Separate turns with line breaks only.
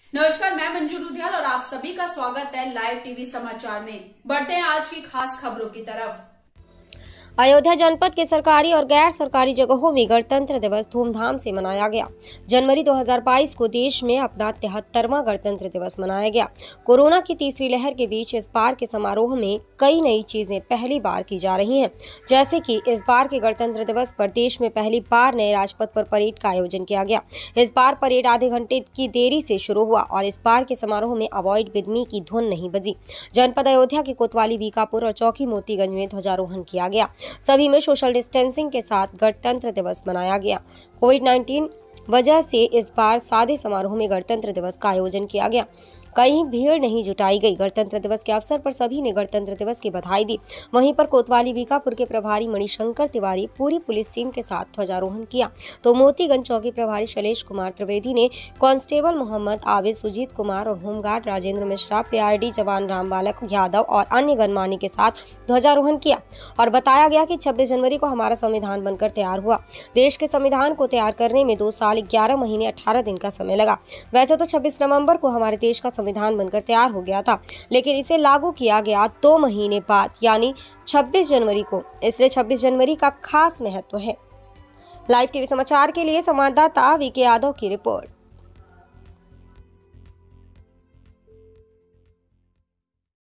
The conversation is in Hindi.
नमस्कार, मैं मंजू रुधियाल और आप सभी का स्वागत है लाइव टीवी समाचार में। बढ़ते हैं आज की खास खबरों की तरफ।
अयोध्या जनपद के सरकारी और गैर सरकारी जगहों में गणतंत्र दिवस धूमधाम से मनाया गया। जनवरी 2022 को देश में अपना 73वां गणतंत्र दिवस मनाया गया। कोरोना की तीसरी लहर के बीच इस बार के समारोह में कई नई चीजें पहली बार की जा रही हैं, जैसे कि इस बार के गणतंत्र दिवस पर देश में पहली बार नए राजपथ पर परेड का आयोजन किया गया। इस बार परेड आधे घंटे की देरी से शुरू हुआ और इस बार के समारोह में अवॉइड विद मी की धुन नहीं बजी। जनपद अयोध्या के कोतवाली, बीकापुर और चौकी मोतीगंज में ध्वजारोहण किया गया। सभी में सोशल डिस्टेंसिंग के साथ गणतंत्र दिवस मनाया गया। कोविड-19 वजह से इस बार सादे समारोह में गणतंत्र दिवस का आयोजन किया गया। कहीं भीड़ नहीं जुटाई गई। गणतंत्र दिवस के अवसर पर सभी ने गणतंत्र दिवस की बधाई दी। वहीं पर कोतवाली बीकापुर के प्रभारी मणिशंकर तिवारी पूरी पुलिस टीम के साथ ध्वजारोहण किया, तो मोतीगंज चौकी प्रभारी शैलेश कुमार त्रिवेदी ने कांस्टेबल मोहम्मद आबिद, सुजीत कुमार और होमगार्ड राजेंद्र मिश्रा, पीआरडी जवान रामबालक यादव और अन्य गणमान्य के साथ ध्वजारोहण किया और बताया गया कि 26 जनवरी को हमारा संविधान बनकर तैयार हुआ। देश के संविधान को तैयार करने में 2 साल 11 महीने 18 दिन का समय लगा। वैसे तो 26 नवंबर को हमारे देश का संविधान बनकर तैयार हो गया था, लेकिन इसे लागू किया गया 2 महीने बाद यानी 26 जनवरी को। इसलिए 26 जनवरी का खास महत्व है। लाइव टीवी समाचार के लिए संवाददाता वीके यादव की रिपोर्ट।